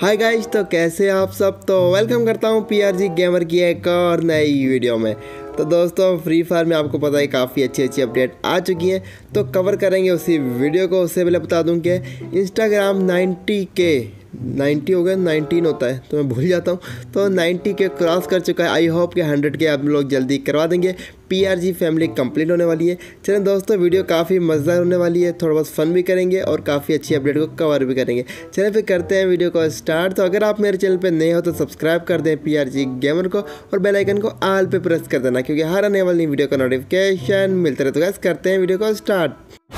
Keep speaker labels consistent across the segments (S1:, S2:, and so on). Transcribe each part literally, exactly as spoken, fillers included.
S1: Hi guys, तो कैसे आप सब। तो वेलकम करता हूँ पीआरजी गेमर की एक और नई वीडियो में। तो दोस्तों, फ्री फायर में आपको पता है काफ़ी अच्छी अच्छी अपडेट आ चुकी हैं, तो कवर करेंगे उसी वीडियो को। उससे पहले बता दूं कि इंस्टाग्राम नाइन्टी के नाइन्टी हो गया, नाइनटीन होता है तो मैं भूल जाता हूँ, तो नाइन्टी के क्रॉस कर चुका है। आई होप कि हंड्रेड के आप लोग जल्दी करवा देंगे। पीआरजी फैमिली कंप्लीट होने वाली है। चलें दोस्तों, वीडियो काफ़ी मज़ेदार होने वाली है, थोड़ा बहुत फन भी करेंगे और काफ़ी अच्छी अपडेट को कवर भी करेंगे। चलें फिर करते हैं वीडियो को स्टार्ट। तो अगर आप मेरे चैनल पे नए हो तो सब्सक्राइब कर दें पीआरजी गेमर को और बेल आइकन को ऑल पे प्रेस कर देना, क्योंकि हर आने वाली वीडियो का नोटिफिकेशन मिलता रहे। तो गाइस करते हैं वीडियो को स्टार्ट।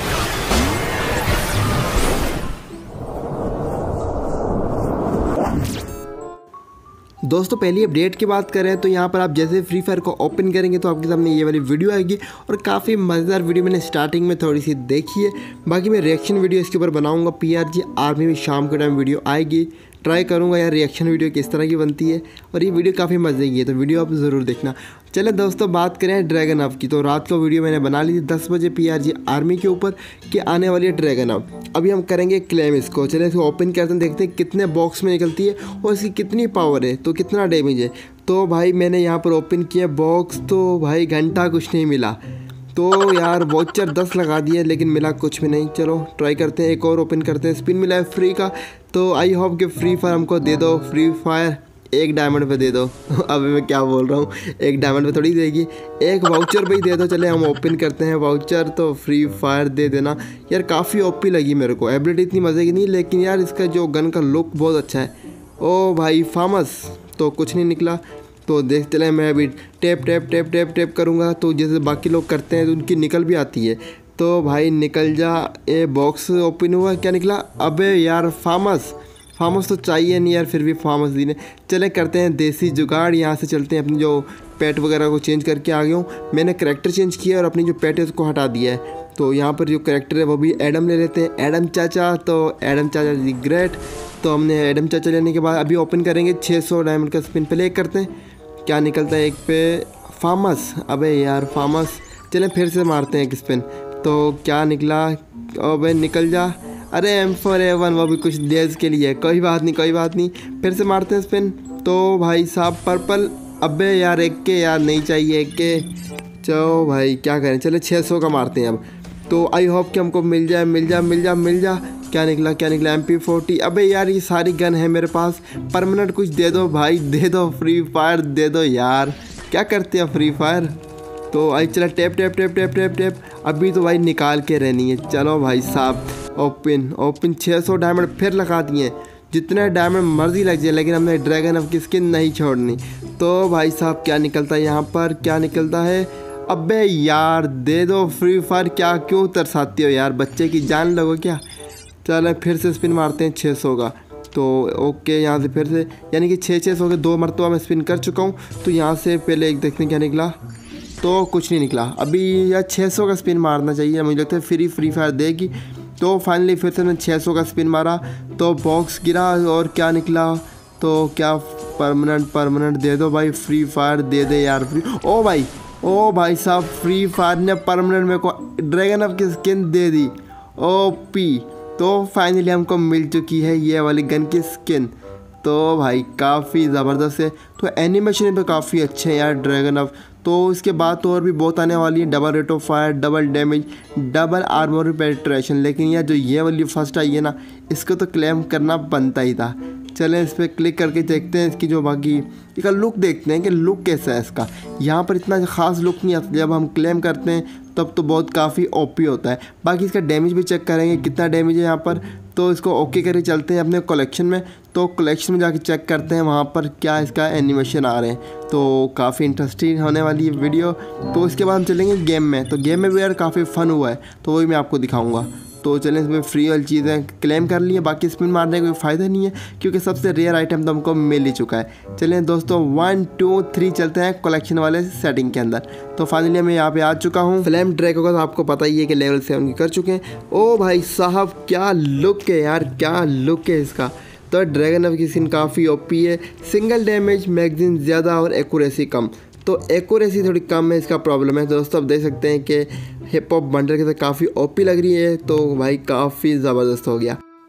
S1: दोस्तों, पहली अपडेट की बात करें तो यहाँ पर आप जैसे फ्री फायर को ओपन करेंगे तो आपके सामने ये वाली वीडियो आएगी और काफ़ी मज़ेदार वीडियो मैंने स्टार्टिंग में थोड़ी सी देखी है। बाकी मैं रिएक्शन वीडियो इसके ऊपर बनाऊंगा। पीआरजी आर्मी में शाम के टाइम वीडियो आएगी, ट्राई करूंगा यार रिएक्शन वीडियो किस तरह की बनती है, और ये वीडियो काफ़ी मज़े की है, तो वीडियो आप ज़रूर देखना। चले दोस्तों, बात करें ड्रैगन अप की, तो रात को वीडियो मैंने बना ली थी दस बजे पीआरजी आर्मी के ऊपर कि आने वाली है ड्रैगन अप। अभी हम करेंगे क्लेम इसको। चले इसको ओपन करते हैं, देखते हैं कितने बॉक्स में निकलती है और इसकी कितनी पावर है, तो कितना डैमेज है। तो भाई मैंने यहाँ पर ओपन किया बॉक्स, तो भाई घंटा कुछ नहीं मिला। तो यार वाउचर दस लगा दिए लेकिन मिला कुछ भी नहीं। चलो ट्राई करते हैं, एक और ओपन करते हैं। स्पिन मिला है फ्री का, तो आई होप कि फ्री फायर हमको दे दो। फ्री फायर एक डायमंड पे दे दो। अभी मैं क्या बोल रहा हूँ, एक डायमंड पे थोड़ी देगी, एक वाउचर पे ही दे दो। चले हम ओपन करते हैं वाउचर, तो फ्री फायर दे देना। यार काफ़ी ओपी लगी मेरे को, एबिलिटी इतनी मज़े की नहीं, लेकिन यार इसका जो गन का लुक बहुत अच्छा है। ओ भाई फामस, तो कुछ नहीं निकला। तो देख चले, मैं अभी tap tap tap tap tap करूँगा, तो जैसे बाकी लोग करते हैं तो उनकी निकल भी आती है। तो भाई निकल जा। ए बॉक्स ओपन हुआ, क्या निकला? अबे यार फामस, फामस तो चाहिए नहीं यार, फिर भी फामस दीने। चले करते हैं देसी जुगाड़, यहाँ से चलते हैं। अपनी जो पेट वगैरह को चेंज करके आ गया हूँ, मैंने करैक्टर चेंज किया और अपनी जो पेट है उसको हटा दिया है। तो यहाँ पर जो करैक्टर है वो भी एडम ले लेते हैं, एडम चाचा। तो एडम चाचा जी ग्रेट। तो हमने एडम चाचा लेने के बाद अभी ओपन करेंगे छः सौ डायमंड का स्पिन प्ले करते हैं, क्या निकलता है। एक पे फामस, अबे यार फामस। चलें फिर से मारते हैं एक स्पिन, तो क्या निकला? अबे निकल जा। अरे एम फोर ए वन, वो भी कुछ डेज के लिए है। कोई बात नहीं कोई बात नहीं, फिर से मारते हैं स्पिन। तो भाई साहब पर्पल, अबे यार एक के यार नहीं चाहिए, एक के। चलो भाई क्या करें, चले छः सौ का मारते हैं अब। तो आई होप कि हमको मिल जाए मिल जा मिल जा मिल जा। क्या निकला क्या निकला? M P forty. अबे यार ये सारी गन है मेरे पास, परमानेंट कुछ दे दो भाई, दे दो। फ्री फायर दे दो यार, क्या करते हैं फ्री फायर। तो आई चला tap tap tap tap tap tap. अभी तो भाई निकाल के रहनी है। चलो भाई साहब ओपन ओपन छः सौ डायमंड फिर लगा दिए। जितने डायमंड मर्जी लग जाए, लेकिन हमने ड्रैगन अप की स्किन नहीं छोड़नी। तो भाई साहब क्या निकलता है यहाँ पर, क्या निकलता है? अबे यार दे दो फ्री फायर, क्या क्यों तरसाती हो यार, बच्चे की जान लगो क्या। चलो फिर से स्पिन मारते हैं छः सौ का। तो ओके, यहाँ से फिर से, यानी कि छः छः सौ के दो मरतबा मैं स्पिन कर चुका हूँ। तो यहाँ से पहले एक देखते हैं क्या निकला, तो कुछ नहीं निकला। अभी यार छः सौ का स्पिन मारना चाहिए, मुझे लगता है फ्री फ्री फायर देगी। तो फाइनली फिर से मैंने छः सौ का स्पिन मारा, तो बॉक्स गिरा और क्या निकला? तो क्या परमानेंट परमानेंट दे दो भाई, फ्री फायर दे दे यार फ्री। ओ भाई ओ भाई साहब, फ्री फायर ने परमानेंट मेरे को ड्रैगन अप की स्किन दे दी। ओ पी, तो फाइनली हमको मिल चुकी है ये वाली गन की स्किन। तो भाई काफ़ी ज़बरदस्त है। तो एनिमेशन पे काफ़ी अच्छे हैं यार ड्रैगन अप। तो इसके बाद तो और भी बहुत आने वाली है, double rate of fire, double damage, double armour penetration. लेकिन यार जो ये वाली फर्स्ट आई है ना, इसको तो क्लेम करना बनता ही था। चलें इस पर क्लिक करके देखते हैं इसकी जो बाकी इसका लुक देखते हैं कि लुक कैसा है इसका। यहाँ पर इतना ख़ास लुक नहीं आता, जब हम क्लेम करते हैं तब तो बहुत काफ़ी ओपी होता है। बाकी इसका डैमेज भी चेक करेंगे कितना डैमेज है यहाँ पर। तो इसको ओके करके चलते हैं अपने कलेक्शन में। तो कलेक्शन में जाके चेक करते हैं वहाँ पर क्या इसका एनिमेशन आ रहे हैं। तो काफ़ी इंटरेस्टिंग होने वाली है वीडियो। तो इसके बाद हम चलेंगे गेम में। तो गेम में भी यार काफ़ी फ़न हुआ है, तो वही मैं आपको दिखाऊँगा। तो चलें, इसमें फ्री वाली चीज़ें क्लेम कर ली है, बाकी स्पिन मारने का कोई फ़ायदा नहीं है, क्योंकि सबसे रेयर आइटम तो हमको मिल ही चुका है। चलें दोस्तों, वन टू थ्री चलते हैं कलेक्शन वाले सेटिंग के अंदर। तो फाइनली मैं यहाँ पे आ चुका हूँ। फ्लेम ड्रैगन का तो आपको पता ही है कि लेवल सेवन की कर चुके हैं। ओ भाई साहब क्या लुक है यार, क्या लुक है इसका। तो ड्रैगन अप की स्किन काफ़ी ओपी है, सिंगल डैमेज, मैगजीन ज़्यादा और एक्यूरेसी कम। तो एक्यूरेसी थोड़ी कम है, इसका प्रॉब्लम है। दोस्तों आप देख सकते हैं कि हिप हॉप बंडल के साथ काफ़ी ओपी लग रही है, तो भाई काफ़ी ज़बरदस्त हो गया।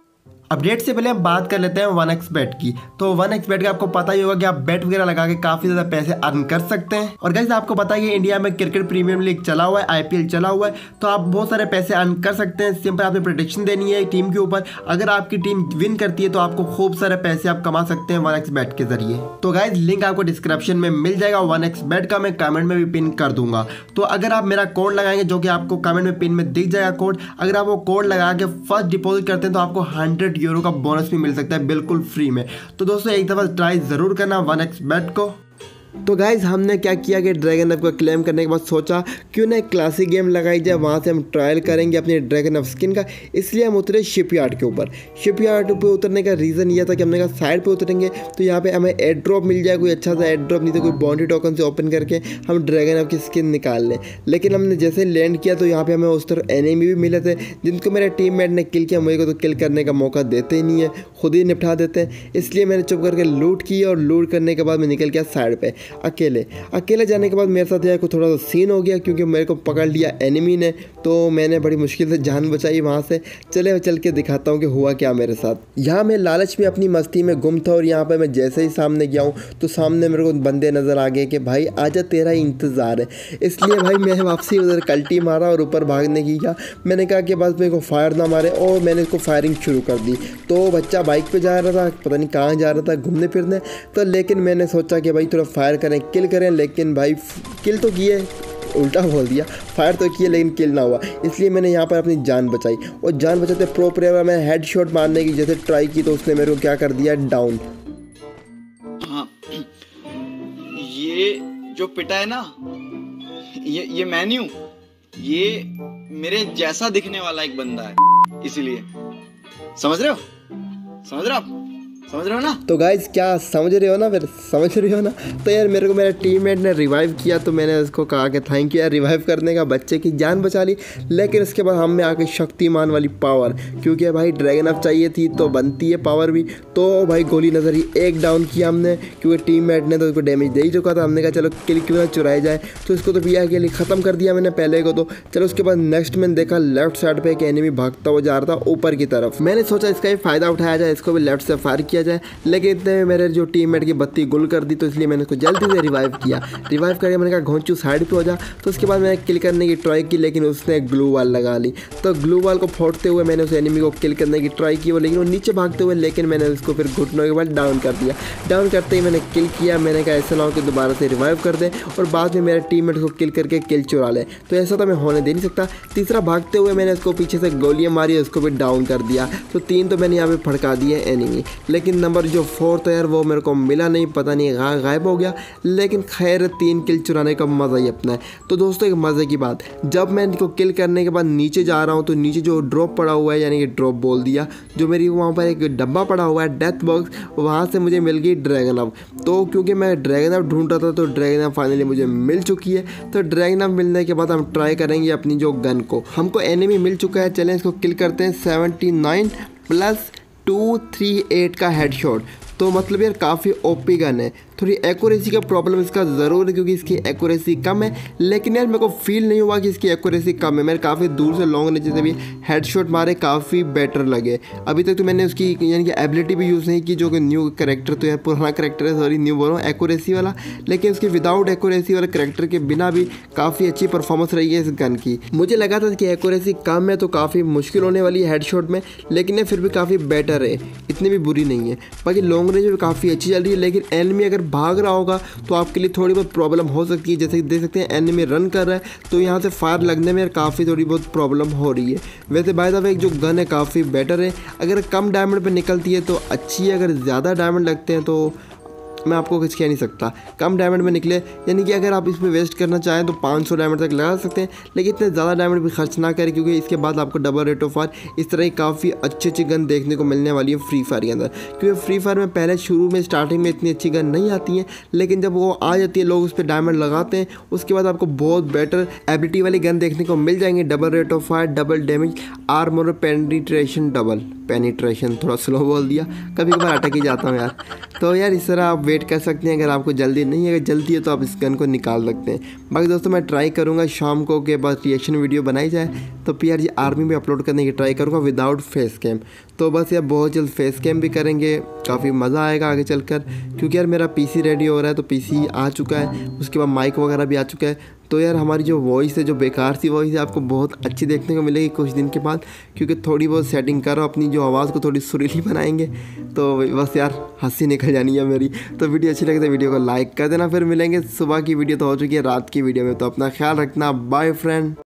S1: अपडेट से पहले हम बात कर लेते हैं वन एक्स बेट की। तो वन एक्स बेट का आपको पता ही होगा कि आप बेट वगैरह लगा के काफी ज्यादा पैसे अर्न कर सकते हैं। और गाइस आपको पता है कि इंडिया में क्रिकेट प्रीमियर लीग चला हुआ है, आईपीएल चला हुआ है, तो आप बहुत सारे पैसे अर्न कर सकते हैं। सिंपल आपने प्रेडिक्शन देनी है टीम के ऊपर, अगर आपकी टीम विन करती है तो आपको खूब सारे पैसे आप कमा सकते हैं वन एक्स बेट के जरिए। तो गाइस लिंक आपको डिस्क्रिप्शन में मिल जाएगा वन एक्स बेट का, मैं कमेंट में भी पिन कर दूंगा। तो अगर आप मेरा कोड लगाएंगे जो कि आपको कमेंट में पिन में दिख जाएगा कोड, अगर आप वो कोड लगा के फर्स्ट डिपॉजिट करते हैं तो आपको हंड्रेड यूरो का बोनस मिल सकता है बिल्कुल फ्री में। तो दोस्तों एक दफ़ा ट्राई ज़रूर करना वन एक्स बेट को। तो गाइज हमने क्या किया कि ड्रैगन अप को क्लेम करने के बाद सोचा क्यों ना एक क्लासिक गेम लगाई जाए, वहाँ से हम ट्रायल करेंगे अपनी ड्रैगन अप स्किन का। इसलिए हम उतरे शिपयार्ड के ऊपर। शिपयार्ड पे उतरने का रीज़न ये था कि हमने कहा साइड पे उतरेंगे तो यहाँ पे हमें एयर ड्रॉप मिल जाए, कोई अच्छा सा एयर ड्रॉप, नहीं तो कोई बाउंड्री टोकन से ओपन करके हम ड्रैगन अप की स्किन निकाल लें। लेकिन हमने जैसे लैंड किया तो यहाँ पर हमें उस तरह एनिमी भी मिले थे जिनको मेरे टीममेट ने किल किया। मुझे को तो किल करने का मौका देते ही नहीं है, खुद ही निपटा देते हैं। इसलिए मैंने चुप करके लूट की और लूट करने के बाद मैं निकल गया साइड पर अकेले। अकेले जाने के बाद मेरे साथ यार को थोड़ा सा सीन हो गया क्योंकि मेरे को पकड़ लिया एनिमी ने, तो मैंने बड़ी मुश्किल से जान बचाई वहाँ से। चले चल के दिखाता हूँ कि हुआ क्या मेरे साथ। यहाँ मैं लालच में अपनी मस्ती में गुम था और यहाँ पे मैं जैसे ही सामने गया हूँ तो सामने मेरे को बंदे नज़र आ गए कि भाई आजा तेरा ही इंतज़ार है। इसलिए भाई मैंने वापसी उधर कल्टी मारा और ऊपर भागने की क्या, मैंने कहा कि बस मेरे को फायर ना मारे और मैंने इसको फायरिंग शुरू कर दी। तो बच्चा बाइक पर जा रहा था, पता नहीं कहाँ जा रहा था घूमने फिरने, तो लेकिन मैंने सोचा कि भाई थोड़ा फायर करें, किल करें, लेकिन भाई किल तो किए, उल्टा बोल दिया, फायर तो किए लेकिन किल ना हुआ। इसलिए मैंने यहाँ पर अपनी जान बचाई और जान बचाते प्रो प्लेयर में हेडशॉट मारने की जैसे ट्राई की तो उसने मेरे को क्या कर दिया, डाउन।
S2: हाँ, ये जो पिटा है ना, ये ये मेन्यू, ये मेरे जैसा दिखने वाला एक बंदा है, इसीलिए समझ रहे हो, समझ रहे हो आप, समझ रहे हो ना। तो
S1: गाइज क्या समझ रहे हो ना, फिर समझ रहे हो ना। तो यार मेरे को मेरे टीममेट ने रिवाइव किया तो मैंने उसको कहा कि थैंक यू यार, रिवाइव करने का, बच्चे की जान बचा ली। लेकिन उसके बाद हम में आके शक्तिमान वाली पावर, क्योंकि भाई ड्रैगन अप चाहिए थी तो बनती है पावर भी। तो भाई गोली नज़र ही एक डाउन किया हमने, क्योंकि टीममेट ने तो उसको डैमेज दे ही चुका था। हमने कहा चलो किल क्यों ना चुराई जाए, तो इसको तो पिया के लिए ख़त्म कर दिया मैंने पहले को। तो चलो उसके बाद नेक्स्ट मैंने देखा लेफ्ट साइड पर एक एनिमी भागता हुआ जा रहा था ऊपर की तरफ। मैंने सोचा इसका भी फ़ायदा उठाया जाए, इसको भी लेफ्ट से फायर किया जाए, लेकिन इतने में मेरे जो टीममेट की बत्ती गुल कर दी, तो इसलिए मैंने उसको जल्दी से रिवाइव किया। रिवाइव करके मैंने कहा घोंचू साइड पे हो जा। तो उसके बाद मैंने किल करने की ट्राई की, लेकिन उसने ग्लू वाल लगा ली। तो ग्लू वाल को फोड़ते हुए मैंने उस एनिमी को किल करने की ट्राई की, वो लेकिन वो नीचे भागते हुए, लेकिन मैंने उसको फिर घुटनों के बाद डाउन कर दिया। डाउन करते ही मैंने किल किया। मैंने कहा ऐसा ना हो कि दोबारा से रिवाइव कर दे और बाद में मेरे टीममेट को किल करके किल चुरा ले, तो ऐसा तो मैं होने दे नहीं सकता। तीसरा भागते हुए मैंने उसको पीछे से गोलियाँ मारी, उसको भी डाउन कर दिया। तो तीन तो मैंने यहाँ पे फड़का दिए एनिमी, लेकिन नंबर जो फोर तो यार वो मेरे को मिला नहीं, पता नहीं गा, गायब हो गया। लेकिन खैर तीन किल चुराने का मज़ा ही अपना है। तो दोस्तों एक मज़े की बात, जब मैं इनको किल करने के बाद नीचे जा रहा हूँ तो नीचे जो ड्रॉप पड़ा हुआ है, यानी कि ड्रॉप बोल दिया, जो मेरी वहाँ पर एक डब्बा पड़ा हुआ है डेथ बॉक्स, वहाँ से मुझे मिल गई ड्रैगन अप। तो क्योंकि मैं ड्रैगन अप ढूंढ रहा था तो ड्रैगन अप फाइनली मुझे मिल चुकी है। तो ड्रैगन अप मिलने के बाद हम ट्राई करेंगे अपनी जो गन को। हमको एनिमी मिल चुका है, चलें इसको किल करते हैं। Seventy nine plus two three eight का हेडशॉट, तो मतलब यार काफ़ी ओपी गन है। थोड़ी एक्यूरेसी का प्रॉब्लम इसका ज़रूर है क्योंकि इसकी एक्यूरेसी कम है, लेकिन यार मेरे को फील नहीं हुआ कि इसकी एक्यूरेसी कम है। मैंने काफ़ी दूर से लॉन्ग रेंज से भी हेडशॉट मारे, काफ़ी बेटर लगे। अभी तक तो मैंने उसकी यानी कि एबिलिटी भी यूज़ नहीं की, जो कि न्यू करेक्टर तो यार पुराना करेक्टर है, सॉरी न्यू बोल रहा हूँ, एक्यूरेसी वाला। लेकिन उसके विदाउट एक्यूरेसी वाले करेक्टर के बिना भी काफ़ी अच्छी परफॉर्मेंस रही है इस गन की। मुझे लगा था कि एक्यूरेसी कम है तो काफ़ी मुश्किल होने वाली है हेडशॉट में, लेकिन ये फिर भी काफ़ी बेटर है, इतनी भी बुरी नहीं है। बाकी लॉन्ग रेंज में काफ़ी अच्छी चल रही है, लेकिन एनिमी अगर भाग रहा होगा तो आपके लिए थोड़ी बहुत प्रॉब्लम हो सकती है। जैसे कि देख सकते हैं एनिमी रन कर रहा है तो यहाँ से फायर लगने में काफ़ी थोड़ी बहुत प्रॉब्लम हो रही है। वैसे बाय द वे एक जो गन है काफ़ी बेटर है, अगर कम डायमंड पे निकलती है तो अच्छी है, अगर ज़्यादा डायमंड लगते हैं तो मैं आपको कुछ कह नहीं सकता। कम डायमंड में निकले यानी कि अगर आप इसमें वेस्ट करना चाहें तो पाँच सौ डायमंड तक लगा सकते हैं, लेकिन इतने ज़्यादा डायमंड भी खर्च ना करें क्योंकि इसके बाद आपको डबल रेट ऑफ फायर इस तरह की काफ़ी अच्छी अच्छी गन देखने को मिलने वाली है फ्री फायर के अंदर। क्योंकि फ्री फायर में पहले शुरू में स्टार्टिंग में इतनी अच्छी गन नहीं आती हैं, लेकिन जब वो आ जाती है लोग उस पर डायमंड लगाते हैं, उसके बाद आपको बहुत बेटर एबिलिटी वाली गन देखने को मिल जाएंगे। Double rate of fire, double damage, armour, penetration double. Penetration थोड़ा स्लो बोल दिया, कभी कभार अटक ही जाता हूँ यार। तो यार इस तरह आप वेट कर सकते हैं, अगर आपको जल्दी नहीं है, अगर जल्दी है तो आप इस गन को निकाल सकते हैं। बाकी दोस्तों मैं ट्राई करूँगा शाम को के बाद रिएक्शन वीडियो बनाई जाए तो पीआरजी आर्मी में अपलोड करने की ट्राई करूँगा विदाउट फेस कैम। तो बस यार बहुत जल्द फेस कैम भी करेंगे, काफ़ी मज़ा आएगा आगे चलकर, क्योंकि यार मेरा पीसी रेडी हो रहा है, तो पीसी आ चुका है, उसके बाद माइक वगैरह भी आ चुका है। तो यार हमारी जो वॉइस है, जो बेकार सी वॉइस है, आपको बहुत अच्छी देखने को मिलेगी कुछ दिन के बाद, क्योंकि थोड़ी बहुत सेटिंग कर रहा हूँ अपनी जो आवाज़ को, थोड़ी सुरीली बनाएंगे। तो बस यार हंसी निकल जानी है मेरी। तो वीडियो अच्छी लगे तो वीडियो को लाइक कर देना। फिर मिलेंगे, सुबह की वीडियो तो हो चुकी है, रात की वीडियो में। तो अपना ख्याल रखना, बाय फ्रेंड।